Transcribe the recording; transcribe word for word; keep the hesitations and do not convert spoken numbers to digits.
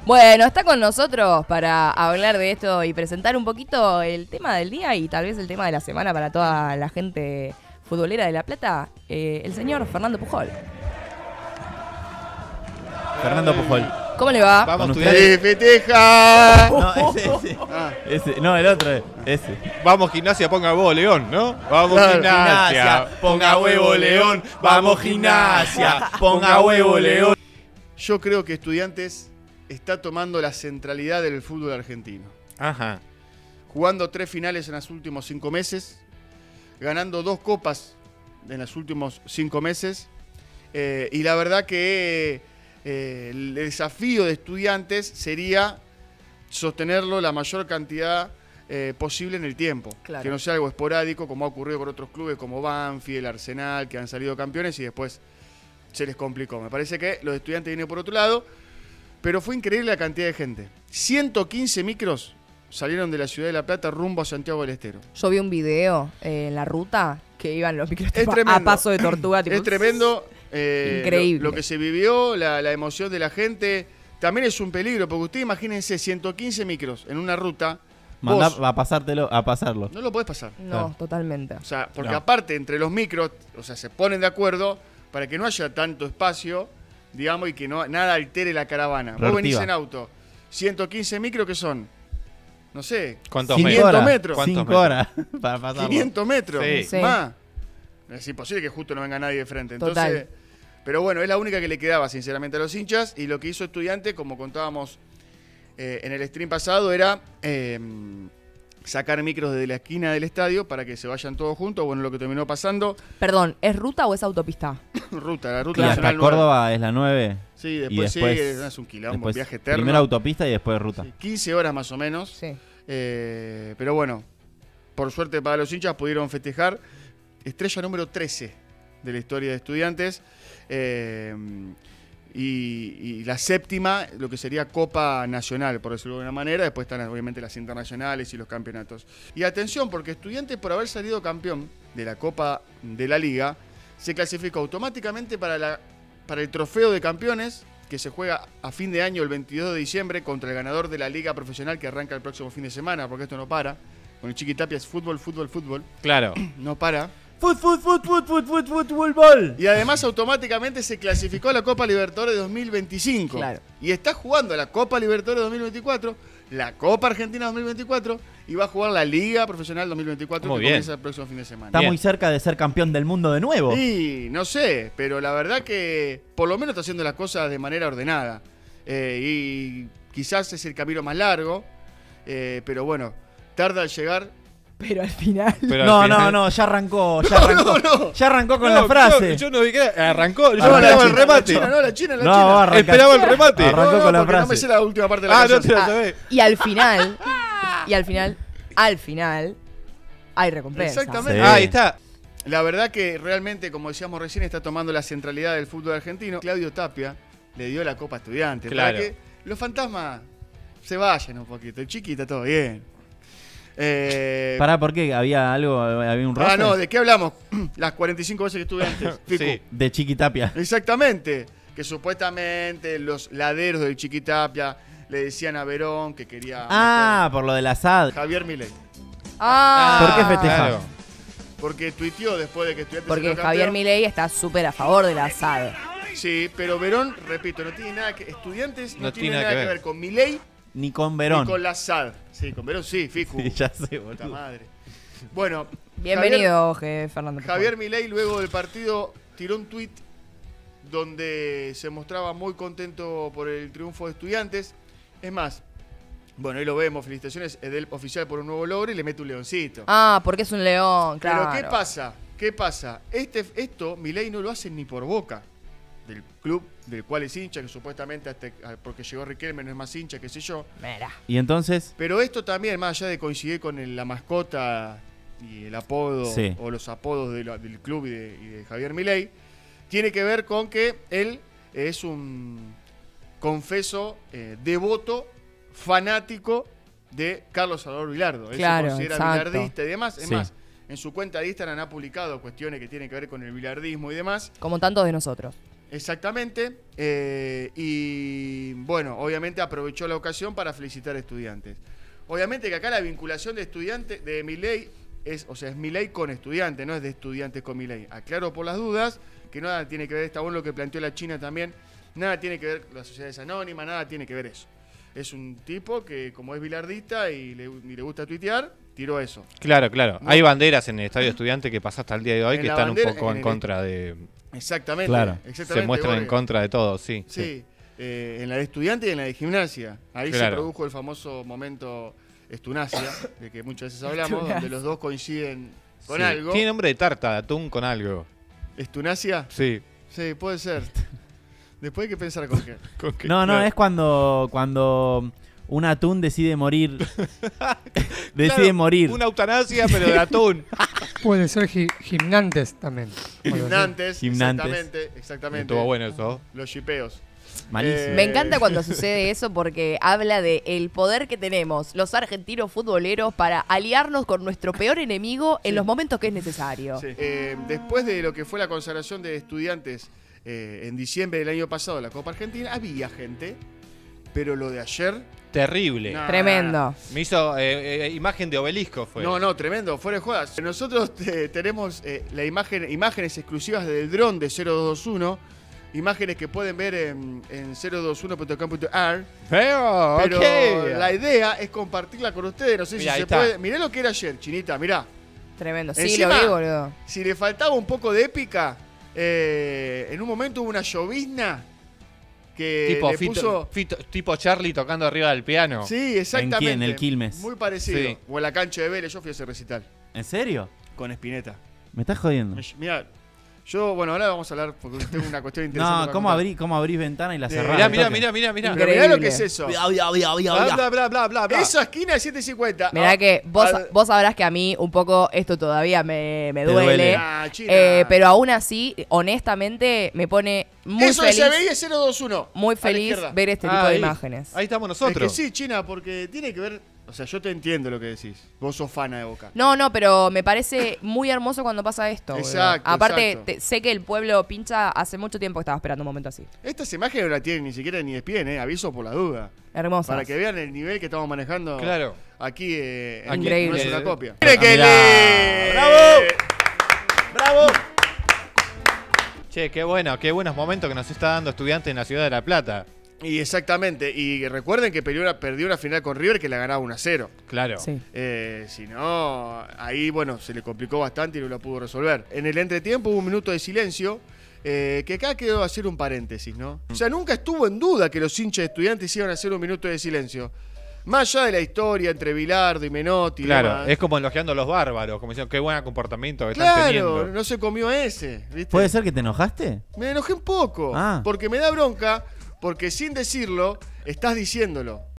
Bueno, está con nosotros para hablar de esto y presentar un poquito el tema del día y tal vez el tema de la semana para toda la gente futbolera de La Plata, eh, el señor Fernando Pujol. Fernando Pujol. ¿Cómo le va? Vamos, ustedes. festeja. No, ese, ese. Ah. Ese, no, el otro, ese. Vamos, Gimnasia, ponga huevo, León, ¿no? Vamos, Claro, Gimnasia, Gimnasia, ponga huevo, León. Vamos, Gimnasia, ponga huevo, León. Yo creo que Estudiantes está tomando la centralidad del fútbol argentino. Ajá. Jugando tres finales en los últimos cinco meses, ganando dos copas en los últimos cinco meses. Eh, y la verdad que eh, el desafío de Estudiantes sería sostenerlo la mayor cantidad eh, posible en el tiempo. Claro. Que no sea algo esporádico, como ha ocurrido con otros clubes como Banfield, Arsenal, que han salido campeones y después se les complicó. Me parece que los Estudiantes vienen por otro lado, pero fue increíble la cantidad de gente. ciento quince micros salieron de la ciudad de La Plata rumbo a Santiago del Estero. Yo vi un video eh, en la ruta que iban los micros Es tipo, tremendo. a paso de tortuga. Tipo, Es tremendo. eh, Increíble. Lo, lo que se vivió, la, la emoción de la gente. También es un peligro, porque usted imagínense ciento quince micros en una ruta. Mandá Vos a pasártelo, a pasarlo. no lo podés pasar. No, Claro. totalmente. O sea, porque No. aparte entre los micros, o sea, se ponen de acuerdo para que no haya tanto espacio, digamos, y que no nada altere la caravana. Vos Reactiva. venís en auto, ciento quince micros que son, no sé, ¿Cuántos Cinco quinientos horas. metros. ¿Cuántos Cinco metros? horas para pasarlo. quinientos metros, Sí. Sí. más. Es imposible que justo no venga nadie de frente. Entonces, Total. pero bueno, es la única que le quedaba, sinceramente, a los hinchas. Y lo que hizo Estudiante, como contábamos eh, en el stream pasado, era eh, sacar micros desde la esquina del estadio para que se vayan todos juntos. Bueno, lo que terminó pasando, Perdón, ¿es ruta o es autopista? ruta, la ruta Y hasta nacional nueve. Córdoba es la nueve. Sí, después, y después, sí, es un quilombo, después viaje eterno. primero autopista y después ruta. Sí, quince horas más o menos. Sí. Eh, pero bueno, por suerte para los hinchas pudieron festejar. Estrella número trece de la historia de Estudiantes. Eh, y, y la séptima, lo que sería Copa Nacional, por decirlo de alguna manera. Después están obviamente las internacionales y los campeonatos. Y atención, porque Estudiantes, por haber salido campeón de la Copa de la Liga, se clasificó automáticamente para, la, para el trofeo de campeones, que se juega a fin de año el veintidós de diciembre contra el ganador de la Liga Profesional, que arranca el próximo fin de semana, porque esto no para. Con el Chiquitapia es fútbol, fútbol, fútbol. Claro. No para. Fut, fut, fut, fut, fut, fut, fut, fútbol. Y además automáticamente se clasificó a la Copa Libertadores dos mil veinticinco. Claro. Y está jugando la Copa Libertadores dos mil veinticuatro, la Copa Argentina dos mil veinticuatro y va a jugar la Liga Profesional dos mil veinticuatro, Muy que bien. comienza el próximo fin de semana. Está Bien. muy cerca de ser campeón del mundo de nuevo. Y no sé, pero la verdad que por lo menos está haciendo las cosas de manera ordenada. Eh, y quizás es el camino más largo, eh, pero bueno, tarda al llegar. Pero al final. Pero No, al no, final- no, ya arrancó, ya arrancó. no. Ya arrancó con No, la frase. Yo, yo no vi que arrancó, yo Ah, esperaba la el China, remate. La China, no, la China, la No, China. va a arrancar. Esperaba el remate. Arrancó No, no, con la porque no me frase. sé la última parte de la Ah, no canción. te lo Ah, sabés. y al final. Y al final. Al final. Hay recompensa. Exactamente. Sí. Ah, ahí está. La verdad que realmente, como decíamos recién, está tomando la centralidad del fútbol argentino. Claudio Tapia le dio la Copa Estudiantes Claro. para que los fantasmas se vayan un poquito. El Chiqui está todo bien. Eh, Pará, ¿por qué? ¿Había algo? ¿Había un roce? ah, no, ¿de qué hablamos? Las cuarenta y cinco veces que estuve antes. Ficu. Sí. De Chiquitapia. Exactamente. Que supuestamente los laderos del Chiquitapia le decían a Verón que quería Ah, por lo del asad. meter Javier Milei. Ah, ¿Por qué festeja? Claro. Porque tuiteó después de que Estudiantes Porque salió Javier campeón. Milei está súper a favor del asado. Sí, pero Verón, repito, no tiene nada que... Estudiantes no, tiene nada que ver, con Milei Ni con ni Verón. con la S A D. Sí, con Verón sí, Ficu. Sí, ya sé, Puta boludo. madre. Bueno, Bienvenido, jefe Fernando. Javier, Javier Milei luego del partido tiró un tuit donde se mostraba muy contento por el triunfo de Estudiantes. Es más, bueno, ahí lo vemos, felicitaciones del oficial por un nuevo logro y le mete un leoncito. Ah, porque es un león, claro. Pero ¿qué pasa? ¿Qué pasa? Este, esto Milei no lo hace ni por Boca, del club del cual es hincha, que supuestamente hasta, porque llegó Riquelme no es más hincha, qué sé yo. Mira. Y entonces, Pero esto también, más allá de coincidir con el- la mascota y el apodo Sí. o los apodos de la- del club y de, y de Javier Milei, tiene que ver con que él es un confeso eh, devoto, fanático de Carlos Salvador Vilardo. Él Claro, se considera exacto. bilardista y demás. Es Sí. más, en su cuenta de Instagram ha publicado cuestiones que tienen que ver con el bilardismo y demás. Como tantos de nosotros. Exactamente. Eh, y bueno, obviamente aprovechó la ocasión para felicitar a estudiantes. Obviamente que acá la vinculación de estudiantes de Milei es, o sea, es Milei con estudiantes, no es de estudiantes con Milei. Aclaro por las dudas que nada tiene que ver, está bueno lo que planteó la China también, nada tiene que ver con las sociedades anónimas, nada tiene que ver eso. Es un tipo que, como es bilardista y le, y le gusta tuitear, tiró eso. Claro, claro. No. Hay banderas en el estadio estudiante que pasa hasta el día de hoy En que la están bandera, un poco en en el- contra de... Exactamente. Claro. exactamente Se muestran en Borges. contra de todo, sí. Sí, eh, en la de estudiante y en la de gimnasia. Ahí se Claro. produjo el famoso momento estunacia, de que muchas veces hablamos, donde los dos coinciden con Sí. algo. Tiene nombre de tarta, de atún con algo. ¿Estunacia? Sí. Sí, puede ser. Después hay que pensar con qué. Con que- No, no, claro. es cuando, cuando un atún decide morir. decide Claro, morir. Una eutanasia, pero de atún. Puede ser gi- gimnantes también. Gimnantes, Gimnantes. exactamente, exactamente. Estuvo bueno eso. Los shipeos. Malísimo. Eh, Me encanta cuando sucede eso porque habla de el poder que tenemos los argentinos futboleros para aliarnos con nuestro peor enemigo en Sí. los momentos que es necesario. Sí. Eh, después de lo que fue la consagración de estudiantes eh, en diciembre del año pasado de la Copa Argentina, había gente, pero lo de ayer... Terrible. No. Tremendo. Me hizo eh, eh, imagen de obelisco, fue. No, no, tremendo, fuera de jodas. Nosotros eh, tenemos eh, la imagen, imágenes exclusivas del dron de cero dos uno, imágenes que pueden ver en, en cero dos uno punto com punto a r, Pero, pero ok. la idea es compartirla con ustedes. No sé Mirá, si ahí se está. puede. Mirá lo que era ayer, Chinita, mirá. Tremendo. Sí, Encima- lo vi, boludo. Si le faltaba un poco de épica, eh, en un momento hubo una llovizna que tipo, le Fito- puso... Fito- tipo Charlie tocando arriba del piano. Sí, exactamente. ¿En quién? ¿El Quilmes? Muy parecido. Sí. O en la cancha de Vélez, yo fui a ese recital ¿En serio? con Spinetta. Me estás jodiendo. Mira, yo, bueno, ahora vamos a hablar porque tengo una cuestión interesante. No, para ¿cómo, contar. abrí, ¿cómo abrís ventana y la Sí. cerrás? Mirá, al mirá, toque? mirá, mirá, mirá. Increíble. Pero mirá lo que es eso. Bla, bla, bla, bla, bla, bla, bla, bla. Esa esquina de siete cincuenta. Mirá Ah, que vos, al- vos sabrás que a mí un poco esto todavía me, me Te duele. duele. Ah, China. Eh, pero aún así, honestamente, me pone muy Eso de feliz, C B I es cero dos uno. muy a la feliz izquierda. ver este Ah, tipo de ahí. imágenes. Ahí estamos Es que nosotros. sí, China, porque tiene que ver. O sea, yo te entiendo lo que decís. Vos sos fana de Boca. No, no, pero me parece muy hermoso cuando pasa esto. boludo. Exacto, Aparte, exacto. te- sé que el pueblo pincha hace mucho tiempo que estaba esperando un momento así. Estas imágenes no la tienen ni siquiera ni E S P N, ¿eh? Aviso por la duda. Hermoso. Para que vean el nivel que estamos manejando Claro. aquí. Eh, en- Increíble. No es una Eh, copia. Ah, Mire que mirá. le- ¡Bravo! ¡Bravo! Che, qué bueno, qué buenos momentos que nos está dando estudiante en la ciudad de La Plata. Y exactamente. Y recuerden que perdió una, perdió una final con River que la ganaba uno a cero. Claro. Sí. Eh, si no, ahí, bueno, se le complicó bastante y no lo pudo resolver. En el entretiempo hubo un minuto de silencio, eh, que acá quedó a hacer un paréntesis, ¿no? O sea, nunca estuvo en duda que los hinchas de Estudiantes iban a hacer un minuto de silencio. Más allá de la historia entre Bilardo y Menotti y Claro, demás. es como elogiando a los bárbaros, como diciendo qué buen comportamiento que están Claro, teniendo. no se comió ese, ¿viste? ¿Puede ser que te enojaste? Me enojé un poco, Ah. porque me da bronca, porque sin decirlo, estás diciéndolo.